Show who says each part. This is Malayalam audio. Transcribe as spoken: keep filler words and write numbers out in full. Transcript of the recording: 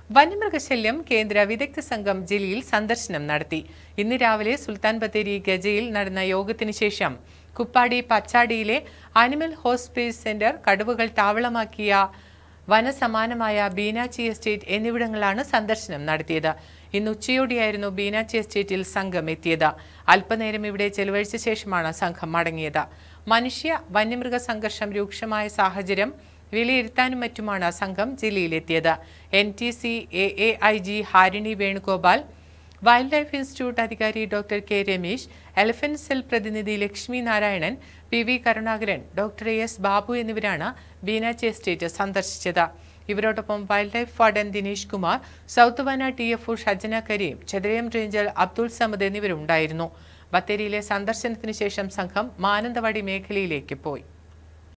Speaker 1: വന്യമൃഗശല്യം കേന്ദ്ര വിദഗ്ധ സംഘം ജില്ലയിൽ സന്ദർശനം നടത്തി. ഇന്ന് രാവിലെ സുൽത്താൻ ബത്തേരി ഗജയിൽ നടന്ന യോഗത്തിന് ശേഷം കുപ്പാടി പച്ചാടിയിലെ ആനിമൽ ഹോസ്പിറ്റൽ സെന്റർ, കടുവകൾ താവളമാക്കിയ വനസമാനമായ ബീനാച്ചി എസ്റ്റേറ്റ് എന്നിവിടങ്ങളിലാണ് സന്ദർശനം നടത്തിയത്. ഇന്ന് ഉച്ചയോടെയായിരുന്നു ബീനാച്ചി എസ്റ്റേറ്റിൽ സംഘം എത്തിയത്. അല്പനേരം ഇവിടെ ചെലവഴിച്ച ശേഷമാണ് സംഘം മടങ്ങിയത്. മനുഷ്യ വന്യമൃഗ സംഘർഷം രൂക്ഷമായ സാഹചര്യം വിലയിരുത്താനും മറ്റുമാണ് സംഘം ജില്ലയിലെത്തിയത്. N T C A A I G Harini Venugopal, wild life institute അധികാരി doctor K Ramesh, elephant cell പ്രതിനിധി Lakshmi Narayanan, P V Karunakaran, doctor S Babu എന്നിവരാണ് ബീനാച്ചി എസ്റ്റേറ്റ് സന്ദർശിച്ചത്. ഇവരോടൊപ്പം wild life warden Dinesh Kumar, south വന T F O Shajana Kareem, ചതരയം റേഞ്ചർ അബ്ദുൾ സമദ് എന്നിവരുണ്ടായിരുന്നു. ബത്തേരിയിലെ സന്ദർശനത്തിന് ശേഷം സംഘം മാനന്തവാടി മേഖലയിലേക്ക് പോയി.